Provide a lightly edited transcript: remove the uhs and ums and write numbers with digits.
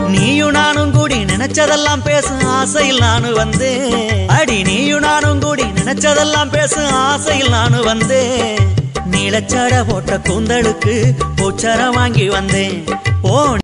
நீயும் நானும் கூடி நினைச்சதெல்லாம் பேசும் ஆசையில் நானு வந்தேன். அடி நீயும் நானும் கூடி நினைச்சதெல்லாம் பேசும் ஆசையில் நானு வந்தேன். நீலச்சட போட்ட கூந்தலுக்கு பூச்சரம் வாங்கி வந்தேன்.